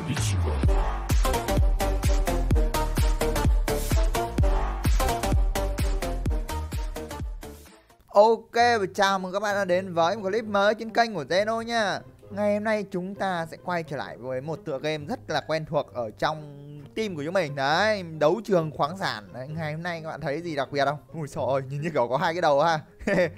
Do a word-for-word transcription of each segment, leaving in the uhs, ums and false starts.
Ok, và chào mừng các bạn đã đến với một clip mới trên kênh của Zeno nha. Ngày hôm nay chúng ta sẽ quay trở lại với một tựa game rất là quen thuộc ở trong team của chúng mình. Đấy, đấu trường khoáng sản. Đấy, ngày hôm nay các bạn thấy gì đặc biệt không? Ui trời ơi, nhìn như kiểu có hai cái đầu ha.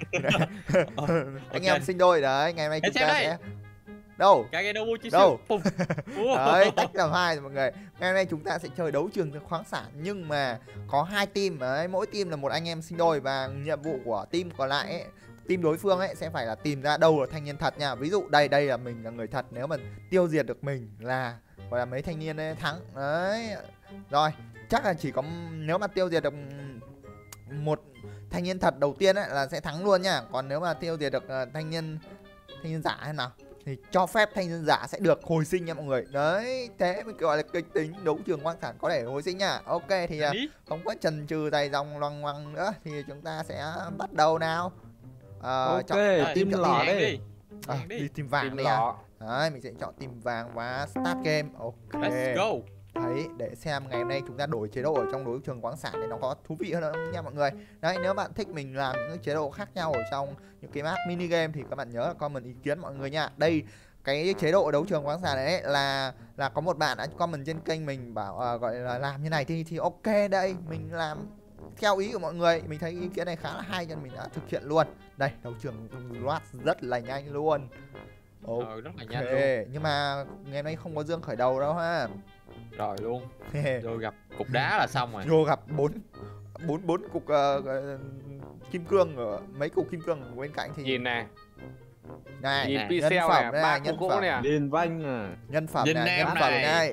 Anh em sinh đôi đấy, ngày hôm nay chúng ta sẽ... Đâu? Cái cái đâu chi Đâu? Đấy, tách làm hai rồi mọi người. Ngày hôm nay chúng ta sẽ chơi đấu trường khoáng sản, nhưng mà có hai team đấy, mỗi team là một anh em sinh đôi, và nhiệm vụ của team còn lại ấy, team đối phương ấy sẽ phải là tìm ra đâu là thanh niên thật nha. Ví dụ đây đây là mình là người thật, nếu mà tiêu diệt được mình là gọi là mấy thanh niên ấy thắng. Đấy. Rồi, chắc là chỉ có nếu mà tiêu diệt được một thanh niên thật đầu tiên ấy là sẽ thắng luôn nha. Còn nếu mà tiêu diệt được uh, thanh niên thanh niên giả hay nào thì cho phép thanh niên giả sẽ được hồi sinh nha mọi người. Đấy, thế mới gọi là kịch tính đấu trường khoáng sản có thể hồi sinh nha. Ok thì uh, không có chần chừ dài dòng loằng ngoằng nữa thì chúng ta sẽ bắt đầu nào. Uh, ok, chọn, uh, team team lỏ đi. À, đi team vàng đi à. Đấy, mình sẽ chọn team vàng và start game. Ok. Let's go. Đấy, để xem ngày hôm nay chúng ta đổi chế độ ở trong đấu trường khoáng sản để nó có thú vị hơn nữa nha mọi người. Đấy, nếu bạn thích mình làm những chế độ khác nhau ở trong những cái map mini game thì các bạn nhớ là comment ý kiến mọi người nha. Đây, cái chế độ đấu trường khoáng sản đấy là là có một bạn đã comment trên kênh mình bảo uh, gọi là làm như này thì thì ok, đây mình làm theo ý của mọi người, mình thấy ý kiến này khá là hay cho nên mình đã thực hiện luôn. Đây, đấu trường loát rất là nhanh luôn. Ok, ừ, rất là nhanh luôn. Nhưng mà ngày hôm nay không có Dương khởi đầu đâu ha. Rồi luôn. Rồi gặp cục đá là xong rồi. Vô gặp bốn bốn bốn cục uh, kim cương, ở mấy cục kim cương ở bên cạnh thì nhìn nè. Này, nhìn nhân pixel phẩm này, này, ba nhân cục gỗ phẩm này. Liên vanh à. Nhân phẩm Nhìn này, em nhân phẩm này. này.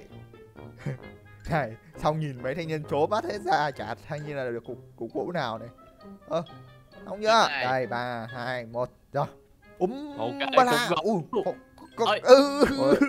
Này, xong nhìn mấy thanh niên chố bắt hết ra, chả thanh niên là được cục cục gỗ nào này. Ơ, không nhá. Đây, ba hai một rồi. Úm ba la. U. Ừ.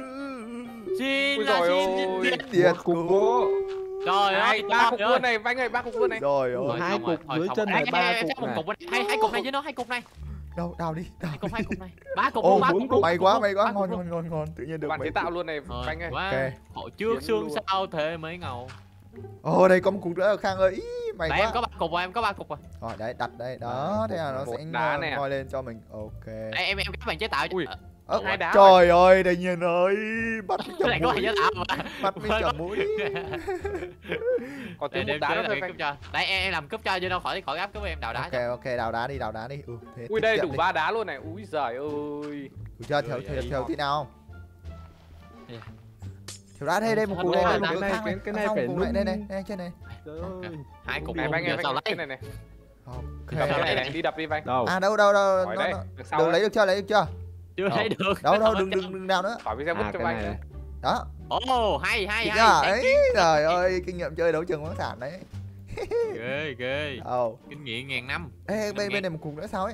Xin là xin Điệt cục gỗ. Trời ơi, ba cục luôn này, Vanh ơi, ba cục luôn này. Rồi ơi. Hai cục dưới chân này, ba cục này. Hai hai cục này với nó, hai cục này. Đâu, đào đi, đào Hai cục, hai cục này. Ba cục Ô, luôn, ba bốn cục. may quá, may quá, ngon ngon ngon ngon, tự nhiên được Bạn chế tạo luôn này, Vanh ơi. Quá. Hồi trước xương sau thế mấy ngầu. Ồ, đây có một cục nữa Khang ơi. Ý, mày Đấy, quá. em có ba cục rồi, em có ba cục rồi. Rồi đấy, đặt đây, đó, thế là nó sẽ ngoi lên cho mình. Ok. Em em em các bạn chế tạo. Ơ, hai đá trời ơi, đây nhiên ơi, bắt mình Cái này chầm có mũi, phải chế tạo mà. bắt mình chầm mũi. Còn Để thêm một đá nữa thôi, Vanh. cho. Đấy em em làm cúp cho chứ đâu khỏi khỏi áp cúp em đào đá. Ok ok, đào đá đi, đào đá đi. Ừ, thế Ui đây đủ ba đá luôn này. Úi giời ơi. Đủ chưa, thiếu thiếu thiếu tí nào không? Thiếu đá đây, đây một cục đây, đây một cục này, thang cái cái này phải cục này, đây này, đây trên này. Trời ơi. Hai cục Này Vanh ơi, sao Vanh lấy? này này. Ok. Cái này này, đi đập đi Vanh. Đâu? À đâu đâu đâu, Hỏi nó, đây, nó, được sau được đấy. lấy được chưa, lấy được chưa? Chưa lấy được. Đâu đâu, đừng đừng đừng đào nữa. Khỏi video vứt À, cho cái Vanh này nữa. này. Đó. Ồ, hay hay Chị hay. à, ấy, trời ơi, kinh nghiệm chơi đấu trường khoáng sản đấy. Ghê ghê. Ồ. Kinh nghiệm ngàn năm. Ê, bên bên này một cục nữa sao ấy?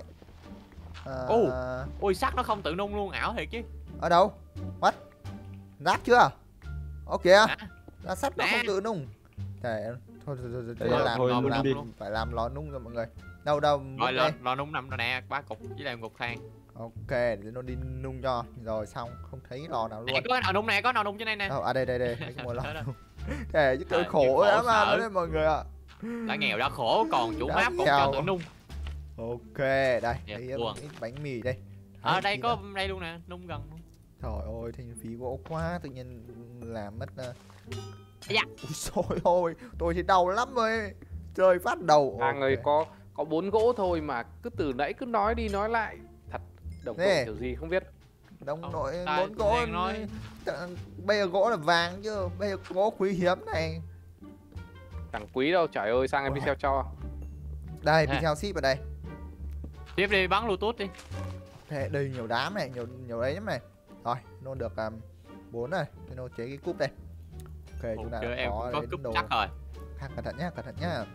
Ồ. Ôi sắt nó không tự nung luôn, ảo thiệt chứ. Ở đâu? What? Rác chưa? Ồ kìa. Là sắt nó Nè. không tự nung. Thế thôi thôi thôi, thôi, Thôi, làm thôi, làm, nung làm đi. phải làm lò nung rồi mọi người. Đâu đâu. Rồi lò, lò nung nằm rồi nè, ba cục với lại một cục than. Ok, để nó đi nung cho. Rồi xong, không thấy lò nào Nè, luôn. có lò nung nè, có lò nung trên đây nè. Đâu, à đây đây đây, mấy cái lò Đó, đó. nung. Thế chứ Trời, khổ khổ lắm mà sở. đấy mọi người ạ. Đã nghèo đã khổ còn chủ Đã map cũng nghèo. cho tự nung. Ok, đây, Đẹp đây buồn. ít bánh mì đây. Ở Đấy, đây thì có là- đây luôn nè, nung gần luôn. Trời ơi, thành phí gỗ quá, tự nhiên làm mất. Uh... Dạ. Ui xôi ôi, tôi thì đau lắm rồi. Chơi phát đầu. Hàng ơi, Ok. có có bốn gỗ thôi mà cứ từ nãy cứ nói đi nói lại. Thật đồng Nè. đội kiểu gì không biết. Đồng Không, nội tại bốn gỗ đang nói. T- bây giờ gỗ là vàng chứ, bây giờ gỗ quý hiếm này. Chẳng quý đâu, trời ơi, sang em Wow. video cho. Đây, Nè. video ship ở đây. Tiếp đi bắn Bluetooth đi. Thế đây nhiều đám này, nhiều nhiều đấy lắm này. Rồi, nó được um, bốn này, thế nó chế cái cúp đây. Ok, chúng ta Ok, đã em có cũng có đến cúp đồ. chắc rồi. Khang, cẩn thận nhá, cẩn thận nhá.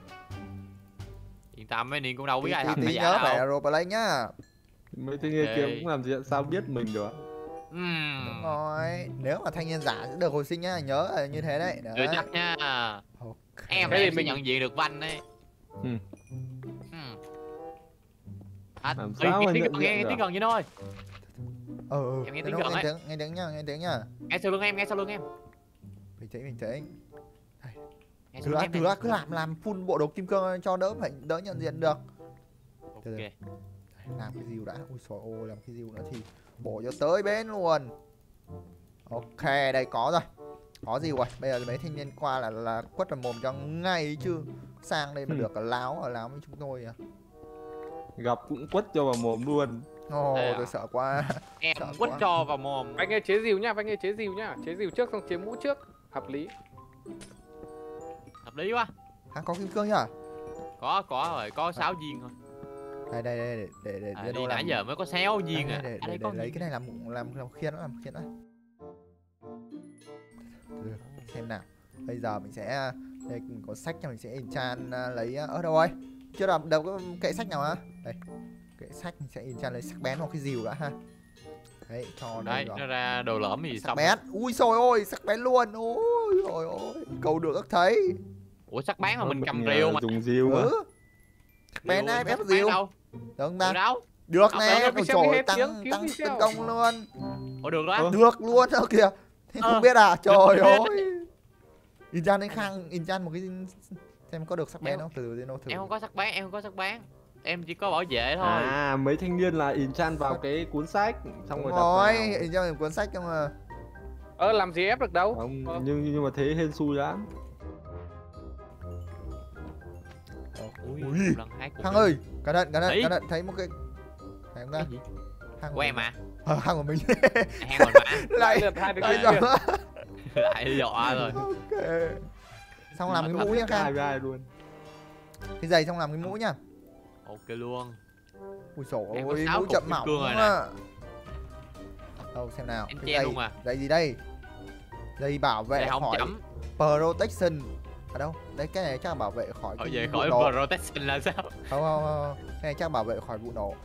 Yên tâm mấy Niên cũng đâu biết Tí ai tí, thật tí hay giả nhớ phải đâu. aeroplane nhá. Mấy thanh niên kia cũng làm gì sao biết mình được. Ừm. Đúng rồi, nếu mà thanh niên giả sẽ được hồi sinh nhá, nhớ là như thế đấy. Chưa Đấy. chắc nha. Ok. Em Thế này thì em sẽ mình- nhận diện được Vanh đấy. Ừ. Ừm. À, Làm Ê, sao nghe mà tiếng nhận gần, nghe diện tiếng được? gần như thôi. Ừ, ừ. Em nghe Thế tiếng nó gần nghe ấy. tiếng, nghe tiếng nhá, nghe tiếng nhá. Nghe sau lưng em, nghe sau lưng em. Bình tĩnh, bình tĩnh. Nghe Thử xuống đã, em thử này. đã, cứ làm làm full bộ đồ kim cương cho đỡ phải đỡ nhận diện được. Ok. Đây, làm cái dìu đã. Ui trời ơi, làm cái dìu nữa thì bổ cho tới bên luôn. Ok, đây có rồi. Có gì rồi, bây giờ mấy thanh niên qua là là quất vào mồm cho ngay chứ. Sang đây mà Ừ. được là láo ở láo với chúng tôi à. Gặp cũng quất cho vào mồm luôn. Ồ, Đây à? tôi sợ quá. Em Sợ quất quá. cho vào mồm. Anh ơi chế dìu nhá, anh ơi chế dìu nhá, chế dìu trước xong chế mũ trước, hợp lý. Hợp lý quá. À, có kim cương nhá. Có có rồi, có sáu viên thôi. Đây đây đây để để để, À, để đi nãy giờ mới có sáu viên đây, à. để, À, để, đây để, có lấy viên. cái này làm làm làm khiên nó làm khiên nó. Được, xem nào. Bây giờ mình sẽ đây mình có sách cho mình sẽ enchant uh, lấy ở uh, đâu rồi? Chưa đọc đâu có kệ sách nào hả? Đây. Kệ sách mình sẽ enchant lấy sắc bén hoặc cái dìu đã ha. Đấy, cho đây Đấy, rồi. nó ra đồ lõm gì Sắc xong. bén. Ui trời ơi, sắc bén luôn. Ôi trời ơi, cầu được các thấy. Ủa sắc bán mà mình cầm à, rìu mà. dùng rìu mà. Ừ. Sắc bén Rìu ai nó ép sắc dìu. bán đâu? Được không Từ ta? đâu? Được Học nè, được, ôi Michel trời đi ơi, hết tăng tiếng, cứu tăng Michel. tấn công luôn. Ủa được đó. Ơ. Được luôn đó kìa. Thế Ờ. không biết à? Trời Được biết. ơi. Inchan đến khang, Inchan một cái xem có được sắc bén Em- không? Từ từ nó thử. Em không có sắc bán, em không có sắc bán. Em chỉ có bảo vệ thôi. À, mấy thanh niên là enchant vào cái cuốn sách xong rồi Đúng đặt rồi, vào. Inchan một cuốn sách nhưng mà Ơ làm gì ép được đâu. Không, Ờ. nhưng nhưng mà thế hên xui lắm. Ui, Ui. lần hai cục Khang rìu. ơi, cẩn thận, cẩn thận, Ý. cẩn thận, thấy một cái thấy không ta? Cái gì? Hang Của em mà. Ờ, hang của mình. Hang mình mà. Lại lượt hai đứa lại kia. rồi. Lại dọa rồi. Ok. Xong làm cái Thật mũ nhá Hai Khang. với hai luôn. Cái giày xong làm cái mũ nhá. Ok luôn. Ui dồi Em có ôi, sáu mũ cục chậm kim mỏng cương rồi nè. à. Đâu xem nào. Em Cái che giày, luôn mà. giày gì đây? Giày bảo vệ Đây không khỏi chấm. protection. Ở đâu? Đấy cái này chắc là bảo vệ khỏi Ở cái về vụ khỏi nổ. protection là sao? Không, không, không. Cái này chắc bảo vệ khỏi vụ nổ.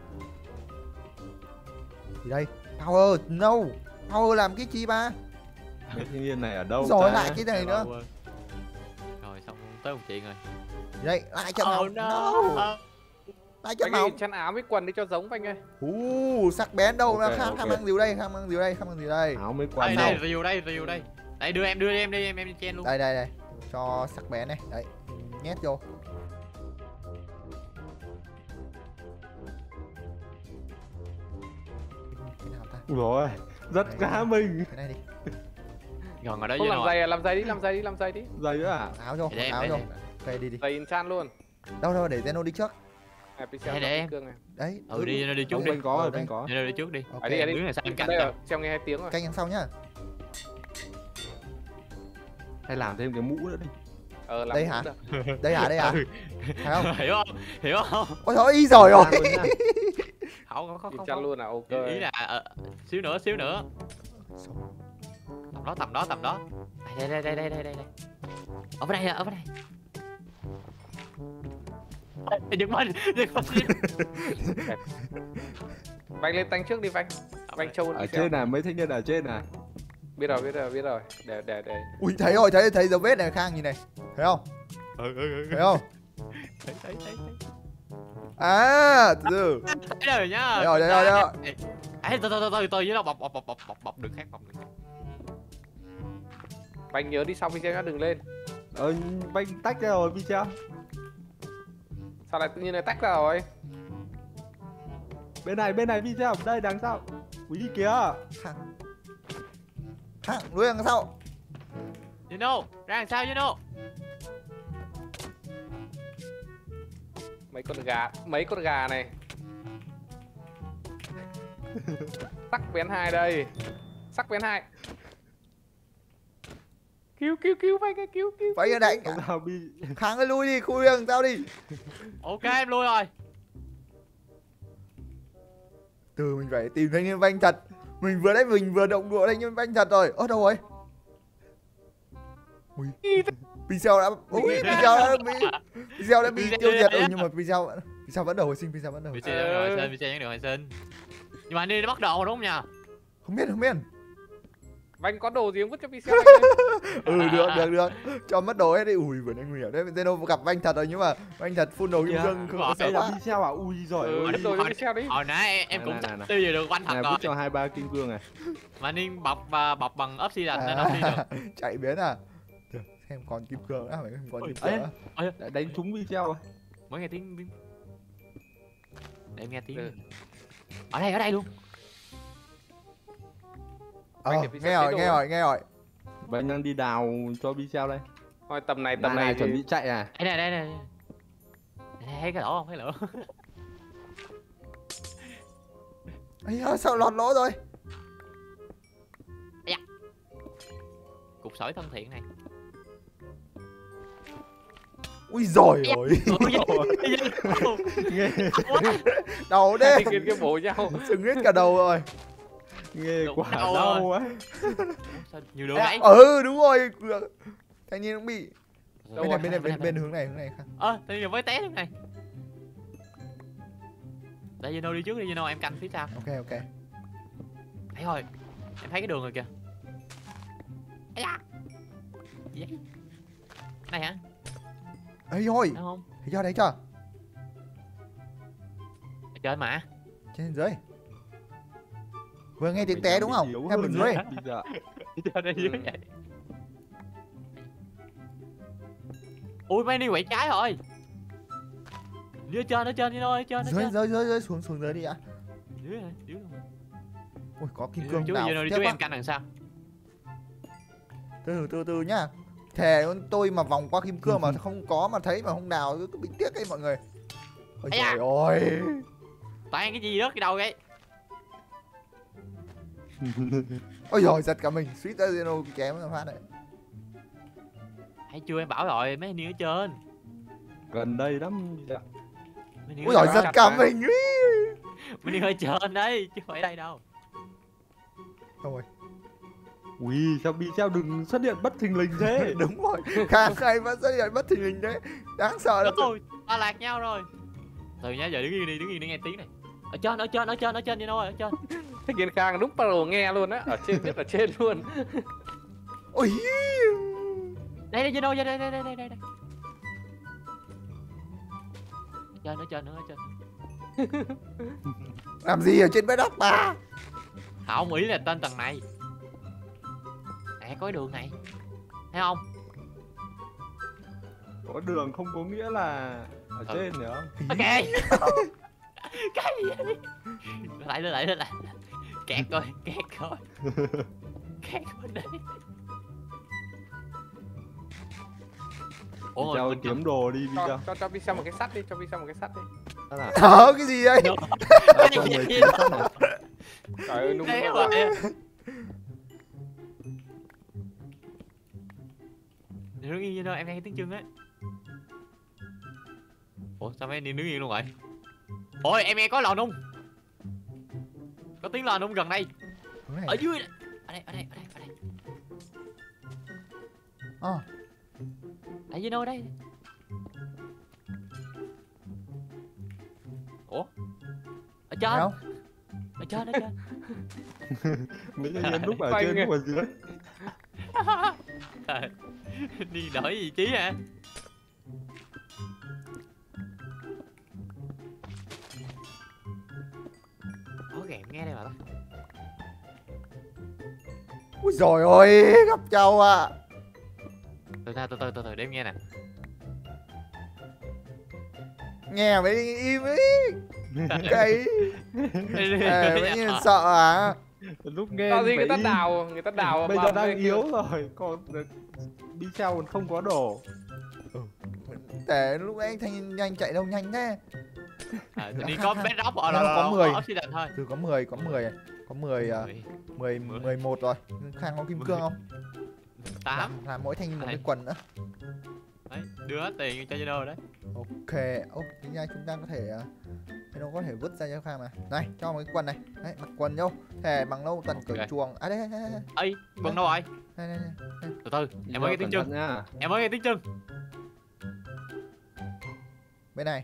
Gì đây? Power, no. Power làm cái chi ba? Mấy thanh niên này ở đâu Rồi ta? lại cái này nữa. Rồi xong tới một chuyện rồi. Gì đây? Lại chân Oh hồng. no. No. Lại chân Anh ơi hồng. chăn áo với quần đi cho giống anh ơi. Uh, sắc bén đâu? Ok, Khang ok. Khang mang gì đây? Khang mang gì đây? Khang mang gì đây? Áo mới Đây quần đây đâu. review đây review đây. Đây đưa em đưa em đi em em chen luôn. Đây đây đây. Cho sắc bén này. Đấy. Nhét vô. Cái nào ta? Ui rồi, rất Đấy. cá mình. Cái này đi. Gần ở đó Không với làm nó. giày à, làm giày đi, làm giày đi, làm giày đi. Giày nữa à? Áo vô, Để em, áo để vô. em. Ok đi đi. Giày enchant luôn. Đâu đâu để Zeno đi trước. À, Pixel Để- để nó em. kim cương này. Đấy. Ừ đi nó đi trước Ông đi. bên có Ở rồi, đây. bên có. Nó đi trước đi. Ok. À, đi, à, đi. Đứng này sao em cạnh Đây tao. rồi, xem nghe hai tiếng rồi. Canh đằng sau nhá. Hay làm thêm cái mũ nữa đi. Ờ làm Đây cũng hả? được. Đây hả? Đây hả? Ừ. Phải không? Hiểu không? Hiểu không? Ôi trời ơi, y rồi rồi. Làm luôn nha. Không không không không. Enchant luôn à, ok. Ý là ờ, xíu nữa xíu nữa. Tầm đó tầm đó tầm đó. Đây đây đây đây đây đây đây. Ở bên đây ở bên đây. Đừng mình, đừng mình. Vanh lên tanh trước đi Vanh. Vanh châu Ở trên này, mấy thanh niên ở trên này. Biết rồi, biết rồi, biết rồi. Để để để. Ui thấy rồi, thấy thấy dấu vết này Khang nhìn này. Thấy không? Ừ ừ ừ. Thấy không? Thấy thấy thấy. À, từ từ. Thấy rồi nhá. Thấy rồi, thấy rồi, thấy rồi. Ê, từ từ từ từ từ với nó bọc bọc bọc bọc bọc bọc đừng khác bọc đừng khác. Vanh nhớ đi sau video nhá, đừng lên. Ờ, banh tách ra rồi, Michel. Sao lại tự nhiên lại tách ra rồi? Bên này, bên này, Michel. Đây, đằng sau. Ui kìa. Khang. Khang, đuôi đằng sau. Gino, ra làm sao Gino? Mấy con gà, mấy con gà này. Sắc bén hai đây. Sắc bén hai. Cứu cứu cứu Vanh ơi, cứu cứu. Phải đánh. Không nào bị. Khang ơi lui đi, khui đằng sau đi. Ok em lui rồi. Từ mình phải tìm thấy nhân vanh thật. Mình vừa đấy mình vừa động đũa đấy nhân vanh thật rồi. Ơ đâu rồi? Ui. Pixel đã ui Pixel đã bị Pixel đã bị tiêu diệt. Ừ nhưng mà Pixel Pixel vẫn đầu hồi sinh, Pixel vẫn đầu hồi Bị sinh. xe nhắn được hồi sinh, bị xe nhắn được hồi sinh. Nhưng mà anh đi nó bắt đầu đúng không nhỉ? Không biết, không biết. Vanh có đồ gì không vứt cho Pixel Vanh ơi. Ừ được được được. Cho mất đồ hết đi. Ui vừa nãy nguy hiểm đấy. Zeno gặp Vanh thật rồi nhưng mà Vanh thật full đồ kim Kìa, cương không có sợ Đây là quá. Pixel à? Ui giỏi Ừ, ơi. vứt đồ cho Pixel đi. Hồi nãy em, em Này, cũng này, sắp này, này. tiêu về được quanh thật Này rồi. vứt cho hai ba kim cương này. Mà nên bọc và bọc bằng obsidian nên nó đi được. Chạy biến à. Được, xem còn kim cương nữa, phải không còn Ôi, kim cương ấy. nữa. Đã đánh trúng Pixel rồi. Mới nghe tiếng tiếng. Để em nghe tiếng. Ừ. Ở đây ở đây luôn. Ờ, Vanh để Pixel nghe rồi, chết nghe rồi. rồi, nghe rồi. Vanh đang đi đào cho Pixel đây. Thôi tầm này Này tầm này này chuẩn thì bị chạy à? Đây này đây này. Đây, thấy cái lỗ không? Thấy lỗ. Ây da, sao lọt lỗ rồi? Cục sỏi thân thiện này. Ui giời ơi. Nghe Đầu hai đê. cái cái bộ nhau. Sưng hết cả đầu rồi. nghe Đúng quả đau đau rồi. quá. Sao nhiều đường đấy? Ừ đúng rồi. Thanh niên cũng bị. Đâu Bên này, rồi? bên này, bên, bên hướng này, hướng này. Ơ, tự nhiên mới té thế này. Để Zeno đi trước đi Zeno, em canh phía sau. Ok ok. Thấy rồi. Em thấy cái đường rồi kìa. Ây da. Gì vậy? Này hả? Ây thôi. Thấy không? Thấy chưa, thấy chưa? Ở trên mà. Trên dưới. Vừa nghe tiếng Mình té đang đúng bị không? yếu Em hơn bên dưới. nữa bây giờ. Trên đây dưới Ừ. vậy. Ui mấy đi quậy trái rồi. Đi ở trên, ở trên Zeno, ở trên, ở Dưới trên. dưới dưới dưới xuống xuống dưới đi ạ. Dưới này, dưới luôn. Ui có kim Đi cương chú đào Zeno đi tiếp chú quá. em canh đằng sau. Từ từ từ từ nhá. Thề luôn, tôi mà vòng qua kim cương mà không có mà thấy mà không đào cứ bị tiếc ấy mọi người. Ôi Ây da. trời ơi. Toàn cái gì đó cái đầu vậy? Ôi giời giật cả mình, suýt ra Zeno chém ra phát đấy. Hay chưa em bảo rồi, mấy anh đi ở trên. Gần đây lắm. Mấy anh đi Ôi ở giời trên. giật cả mình. Ý. Mấy anh đi ở trên đấy, chứ không phải đây đâu. Rồi. Ui sao Pixel đừng xuất hiện bất thình lình thế. Đúng rồi. Khang hay vẫn xuất hiện bất thình lình đấy. Đáng sợ lắm. Rồi, ta lạc nhau rồi. Từ nhá, giờ đứng yên đi, đứng yên để nghe tiếng này. Ở trên, ở trên, ở trên, ở trên Zeno ơi, ở trên. Thế Kiên Khang đúng pro nghe luôn á, ở trên biết ở trên luôn. Ôi. Đây đây Zeno, đây đây đây đây đây đây. Ở trên, ở trên nữa, ở trên. Làm gì ở trên bedrock ba? Không, ý là tên tầng này. Nè, có cái đường này. Thấy không? Có đường không có nghĩa là ở Ừ. trên nữa. Ok. Cái gì vậy? Lại lên lại lên lại. Kẹt rồi, kẹt rồi. Kẹt bên đây. Ủa Pixel mình kiếm đồ đi Cho Pixel. cho cho Pixel một cái sắt đi, cho Pixel một cái sắt đi. Đó là Ờ cái gì đây? à, cho người kiếm sắt này. Trời ơi đúng Thế rồi. rồi. Đứng yên đâu, em nghe tiếng chân á. Ủa sao mấy anh đi đứng yên luôn rồi? Ôi em nghe có lò nung. Có tiếng lò nung gần đây. Hướng này. Ở dưới này. Ở đây, ở đây, ở đây, ở đây. Ờ. Ở dưới đâu đây? Ủa? Ở trên. Thấy không? Ở trên, ở trên. Mấy nhân viên lúc ở Phanh trên kìa. lúc ở dưới. Trời, đi đổi vị trí hả? Có kèm nghe đây mà ta. Ui giời ơi, gặp châu à. Từ từ từ từ từ từ để em nghe nè. Nghe mới im ấy. Cái Ê, mấy nhiên sợ à. Lúc nghe Tao gì người ta phải im. đào, người ta đào Bây vào giờ đang đây yếu rồi, còn Pixel còn không có đồ. Để lúc anh thanh nhanh chạy đâu nhanh thế. À, tự nhiên có bedrock ở Nó là có mười. obsidian thôi. Từ có mười, có mười, có mười, à, Mười, mười, mười một rồi. Khang có kim cương không? tám. Làm, làm mỗi thanh một Này. cái quần nữa. Đấy, đưa hết tiền cho Zeno đấy. Ok, ok, tính ra chúng ta có thể à, nó có thể vứt ra cho Khang mà. Này, cho một cái quần này. Đấy, mặc quần vô. Thề bằng lâu tuần cởi Ok. chuồng. À đây, đây, đây, đây, Ây, quần đâu rồi? đây, đây, đây. Từ từ, em mới nghe tiếng chân. Nha. Em mới nghe tiếng chân. Bên này.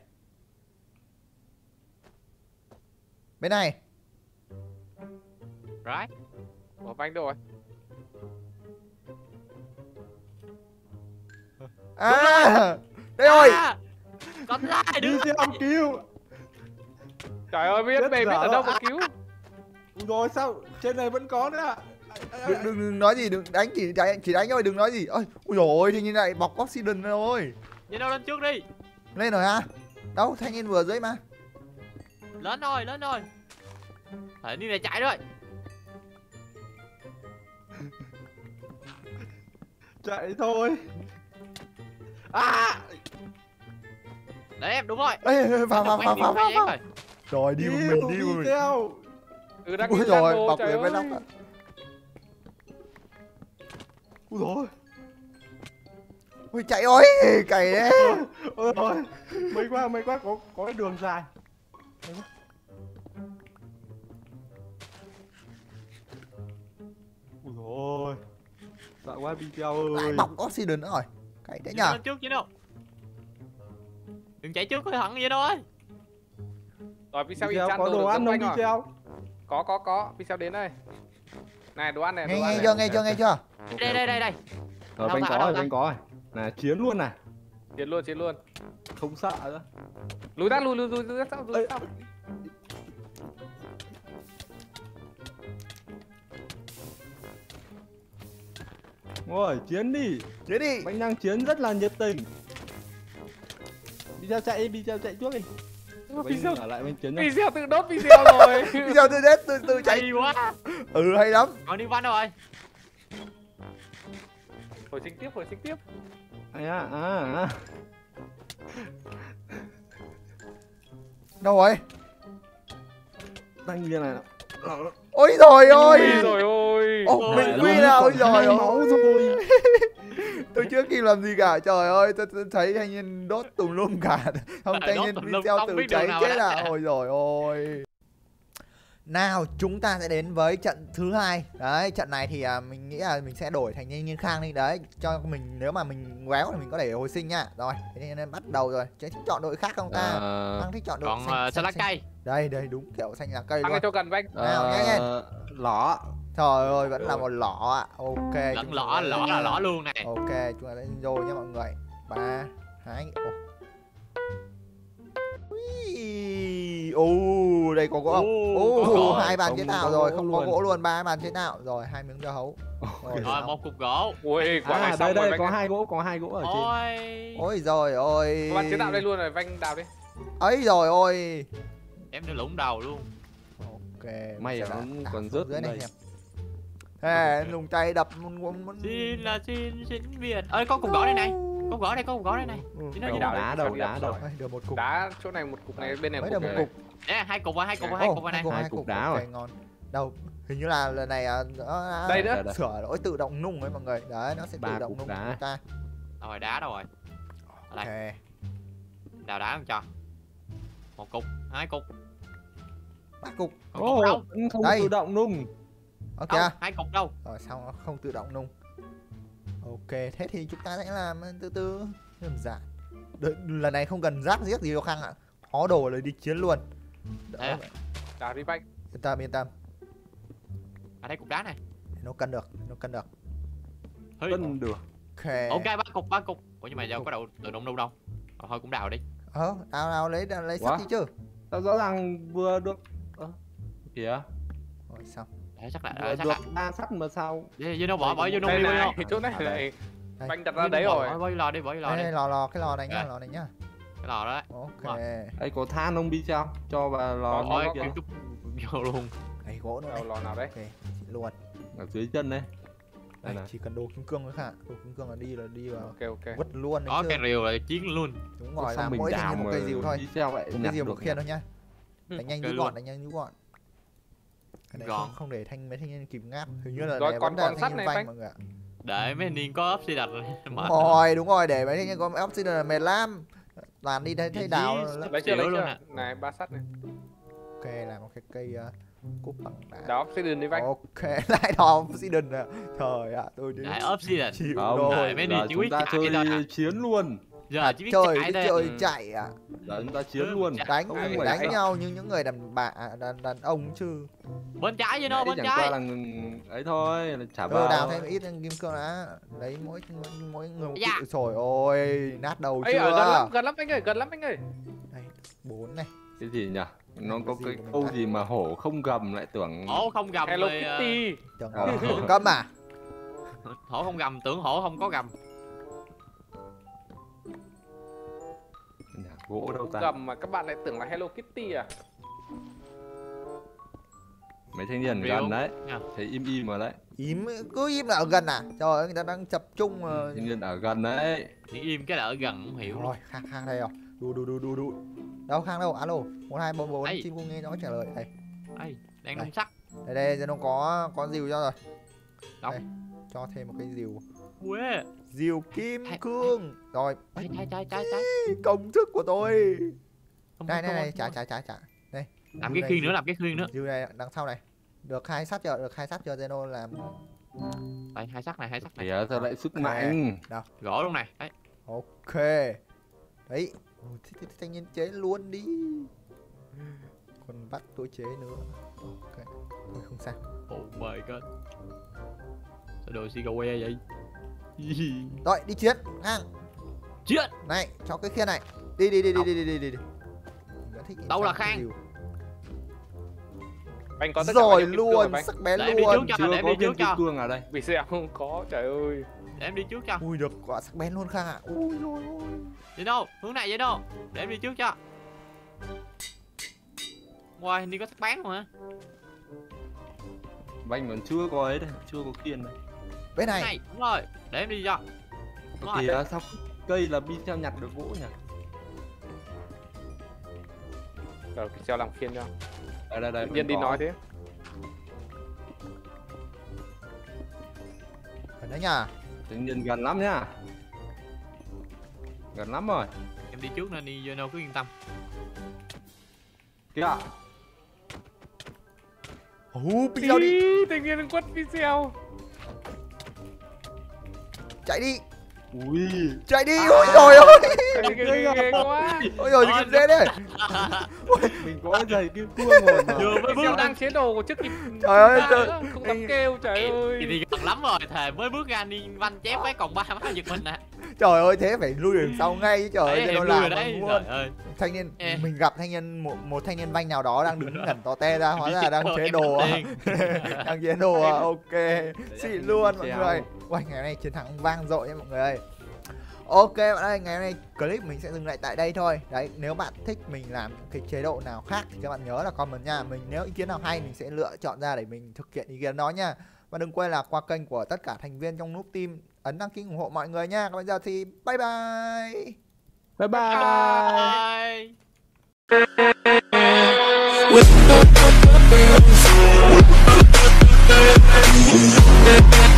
Bên này. Right. Ủa Vanh đâu rồi? À, đây rồi. À, con lại Đi đứng. theo cứu. Trời ơi, biết Chết bề biết dở. ở đâu mà cứu. Ui rồi sao trên này vẫn có nữa à? Đừng, đừng, đừng nói gì, đừng đánh, chỉ đánh, chỉ đánh thôi, đừng nói gì. Ôi, ui dồi ôi, thì như này bọc oxygen rồi. Nhìn đâu lên trước đi. Lên rồi hả? Đâu, thanh niên vừa dưới mà. Lên rồi, lên rồi. Đấy, đi này chạy rồi. Chạy thôi. À, Đấy em đúng rồi. Ê, vào, vào, vào, vào, vào, vào. Rồi. Rồi, đi một đi mình, đi đi một mình. theo. Ừ, đang Ui cứu rồi, Rambo, bọc trời người với ơi. nóc. Ui rồi. Ui, chạy ơi, cày đấy. Ôi rồi. Mấy quá, mấy quá có có cái đường dài. Ui rồi. Sợ quá video Lại ơi. bọc oxygen nữa rồi. Cày đấy Nhìn nhờ. lên trước chứ đâu. Đừng chạy trước, có thẳng vậy thôi. Rồi Pixel Video enchant có đồ đồ được ăn giống không anh rồi. video? Có có có, Pixel đến đây. Này đồ ăn này, đồ Nghe, ăn nghe này. chưa, nghe chưa, nghe chưa? Đây đây đây đây. Rồi Đâu bánh ta, có đâu rồi, ta? bánh có rồi. Nè chiến luôn này. Chiến luôn, chiến luôn. Không sợ nữa. Lùi ra, lùi lùi lùi lùi ra sau, lùi Ê. ra sau. Rồi chiến đi. Chết đi. Bánh đang chiến rất là nhiệt tình. Video chạy đi, video chạy trước đi. Pixel, Bánh ở lại bên chiến nhá. Pixel tự đốt video rồi. Bây giờ tôi đến, tôi, tôi chạy. Hay quá. Ừ, hay lắm. Còn đi văn rồi. Hồi sinh tiếp, hồi sinh tiếp. À, à, à. Đâu rồi? Đang như này. Ôi rồi ôi. Ui rồi ôi. Ồ, Ôi, mình luôn quy nào, ôi Còn rồi hai ôi. máu rồi. Tôi chưa kịp làm gì cả, trời ơi, tôi, tôi thấy thanh niên đốt tùm lum cả. Không, Đốt thanh niên tùm lum, video không tự biết đường cháy nào chết mà à. đã. Ôi rồi ôi. Nào, chúng ta sẽ đến với trận thứ hai. Đấy, trận này thì à, mình nghĩ là mình sẽ đổi thành thanh niên Khang đi. Đấy, cho mình, nếu mà mình quéo thì mình có thể hồi sinh nha. Rồi, thế nên bắt đầu rồi. Chứ thích chọn đội khác không ta? Ờ, Khang thích chọn đội Còn xanh, uh, salad xanh, cây. đây, đây, đúng kiểu xanh lá cây Ăn luôn. cho gần vanh. Nào, nhanh lên. ờ, lỏ. Trời ơi, vẫn là một lọ ạ. Ok. Lẫn chúng lõ, ta lõ sẽ- là lõ luôn này. Ok, chúng ta sẽ vô nha mọi người. Ba, hai, ồ. Ui, ồ, đây có gỗ không? Ồ, có Ồ, gỗ. hai bàn Không chế có tạo rồi, gỗ không có luôn. gỗ luôn, ba bàn chế tạo rồi, hai miếng dưa hấu. Rồi, Rồi xong. một cục gỗ. Ui, quả này À, xong đây rồi đây vanh có ơi. hai gỗ, có hai gỗ ở trên. Ôi. Ôi rồi ôi. Các bạn chế tạo đây luôn rồi, vanh đào đi. Ấy rồi ôi. Em đã lũng đầu luôn. Ok. May sẽ là là nó đảo còn xuống rớt dưới này đây. xem. Thế, dùng tay đập muốn muốn muốn. Xin là xin xin Việt. Ơi có cục gỗ đây này. Có gỗ đây, có cục gỗ đây này. Ừ. Chứ nó Đâu gì đảo đâu. đá đấy, đâu, đá đâu. Đây, được một cục. Đá chỗ này một cục này, bên này một Mấy cục được một này. cục. Ê, hai cục rồi, hai cục rồi, hai Ồ, cục rồi này. Hai cục đá ok, rồi. ngon. Đâu, hình như là lần này à, nó đã Đây nữa. Đây, đây. sửa lỗi tự động nung ấy mọi người. Đấy, nó sẽ Ba tự động cục nung đá. chúng ta. Rồi đá đâu rồi? Ok. Đào đá không cho. Một cục, hai cục. Ba cục. Còn cục đâu? Ồ, không Đây. tự động nung. Ok. Đâu? Hai cục đâu? Rồi xong nó không tự động nung. Ok, thế thì chúng ta sẽ làm từ từ đơn giản. Đợi, lần này không cần rác giết gì đâu Khang ạ. Có đồ là đi chiến luôn. Đỡ À. vậy. Đào đi vanh. Yên tâm, yên tâm. Ở đây cục đá này. Nó cân được, nó cân được. Hơi. Cân được. Ok. Ok, ba cục, ba cục. Ủa nhưng mà giờ có đậu tự động đâu đâu. Ờ, thôi cũng đào đi. Ờ, nào nào lấy lấy sắt Quá. đi chứ. Tao rõ ràng vừa được. Ơ, kìa. Rồi xong. Để chắc là, Vừa để chắc được là. ba sắt mà sao? Vô vô đâu bỏ, bỏ vô nung Đây đi, bỏ này, vô. chỗ này À, này. đây. Vanh đặt ra đấy rồi. Bỏ vô lò đi, bỏ vô lò Đây, đi. đây, lò lò cái lò này nhá, À. lò này nhá. Cái lò đó đấy. Ok. Rồi. Đây có than không bi sao? Cho vào lò Có, Thôi, nó có, kiểu kìa. chút vô luôn. Đây gỗ nữa Đâu này. lò nào đấy? Ok, xịn luôn. Ở dưới chân đấy. Đây, Đây này. chỉ cần đồ kim cương thôi Khang ạ. Đồ kim cương là đi là đi vào Ok ok. vứt luôn đấy Có chứ. cái rìu là chiến luôn. Đúng rồi, Sao làm mình mỗi thanh đào niên một mà cây rìu thôi. đi sao vậy? Một Nhặt cái rìu được một khiên thôi nhá. Ừ, Đánh nhanh ok rút luôn. gọn, đánh nhanh rút gọn. Cái này Gọn. không, không để thanh mấy thanh niên kịp ngáp. Hình như là Rồi, này còn- vẫn là còn thanh sắt niên này, vanh Vanh. mọi người ạ. Để mấy niên có ốp xi đặt rồi. Đúng Mệt. rồi, đúng rồi, để mấy thanh niên có oxygen là mệt lắm. Toàn đi thấy thấy Gì? đào. Sắp lắm. Lấy chưa lấy xỉu luôn chưa? à. Này ba sắt này. Ok, làm một cái cây uh, cúp bằng đá. Đó, xây đường đi vanh. Ok, lại đào oxygen à. Trời ạ, tôi đến Để ốp xi đặt. chịu Không, rồi. Đấy, mấy giờ đi chỉ chúng quyết ta chạy thôi à. chơi chiến luôn. Giờ chỉ biết Trời chạy cái thôi. trời Ừ. chạy à. Giờ chúng ta chiến luôn. Đánh Không phải phải đánh đánh. nhau như những người đàn bà đàn, đàn ông chứ. Bên trái Zeno, Nãy bên chẳng trái. qua là ngừng ấy thôi, là trả Rồi đào vào. thêm ít kim cương đã. Lấy mỗi mỗi, mỗi người một Dạ. cự. Trời ơi, nát đầu Ấy, ở gần chưa? lắm, gần lắm anh ơi, gần lắm anh ơi. Đây, bốn này. Cái gì nhỉ? Nó có Cái cái gì của mình câu ta? gì mà hổ không gầm lại tưởng. Hổ không gầm Hello rồi, ờ, Kitty. Tưởng Ờ. hổ cấm à? hổ không gầm, tưởng hổ không có gầm. Nhà gỗ đâu ta? Gầm mà các bạn lại tưởng là Hello Kitty à? Mấy thanh niên Rượu. gần đấy. Nha. Thấy im im mà đấy. Im cứ im là ở gần à? Trời ơi, người ta đang tập trung ờ, Thanh niên ở gần đấy. Thì im cái là ở gần không hiểu luôn. rồi, khang khang đây rồi. Đu đu đu đu đu. Đâu khang đâu? Alo. một hai bốn bốn Ấy. chim cung nghe nó trả lời. Đây. Đây, đang Đây. nung sắt. Đây đây, nó có có rìu cho rồi. Đâu? Đây, cho thêm một cái rìu. Quê. Rìu kim Hay- cương. Rồi, Trái trái trái trái trái. công thức của tôi. Không, Đây không, đây không, này, không, trả không. trả trả trả. Đây. Làm Rìu cái này, khiên nữa, làm cái khiên nữa. Rìu này đằng sau này. Được hai sắt chưa? Được hai sắt chưa? Zeno làm. Đây, hai sắt này, hai sắt này. Thì sao lại sức Ok. mạnh. Gõ luôn này. Đấy. Ok. Đấy. Ôi, thế, thế, thanh niên chế luôn đi. Còn bắt tôi chế nữa. Ok. Thôi không sao. Oh my god. Sao đồ xì que vậy? Rồi, đi chiến. Ngang. Chuyện. Này, cho cái khiên này. Đi đi đi đi đi đi đi đi. đi. Mình đã thích Đâu là cái Khang? rìu. Anh có tất cả bao Rồi nhiêu kim cương rồi luôn, anh? sắc bén Để em đi luôn. trước cho. Chưa để em có đi trước viên kim cho. cương ở đây. Vì sao không có, trời ơi. Để em đi trước cho. Ui được quả sắc bén luôn Khang ạ. Ui rồi ôi. Zeno, hướng này Zeno. Để em đi trước cho. Ngoài hình đi có sắc bán mà. Banh còn chưa có ấy đây, chưa có kiên đây. Bên này. Này, đúng rồi. Để em đi cho. Đúng rồi. Kìa sao cây là bi theo nhặt được gỗ nhỉ? Rồi, cho làm khiên cho. Đây đây đây. Tự nhiên đi có. nói thế. Ở đấy nhá. Tự nhiên gần lắm nhá. Gần lắm rồi. Em đi trước nên đi Zeno cứ yên tâm. Kìa. Ú, video đi. Ý, tự nhiên quất video. Chạy đi. Ui. Chạy đi. Ôi trời ơi. Ghê, ghê, ghê, ghê quá. Ôi rồi Ờ, kim dễ đấy. Mình có giày kim cương rồi mà. Vừa mới bước Video ra. đang chế đồ trước kịp. Trời ơi, ra trời. nữa, không dám kêu, trời Thì ơi. thì gần lắm rồi, thề mới bước ra đi văn chép cái còn ba má giật mình nè. Trời ơi thế phải lui đường sau ngay chứ trời ơi. Đấy, Thế nó em lui rồi làm đấy. luôn. Trời ơi. Thanh niên Ê. mình gặp thanh niên một, một thanh niên vanh nào đó đang đứng ngẩn to te ra hóa Em ra đi đang trước chế rồi, em đồ đặt à. tiền. Đang chế đồ à. Ok xịn luôn mọi treo. người. Uầy, ngày hôm nay chiến thắng vang dội nha mọi người ơi. Ok bạn ơi, ngày hôm nay clip mình sẽ dừng lại tại đây thôi. Đấy, nếu bạn thích mình làm những cái chế độ nào khác thì các bạn nhớ là comment nha. Mình nếu ý kiến nào hay mình sẽ lựa chọn ra để mình thực hiện ý kiến đó nha. Và đừng quên là qua kênh của tất cả thành viên trong Noob Team ấn đăng ký ủng hộ mọi người nha. Còn bây giờ thì bye bye. Bye bye. Bye.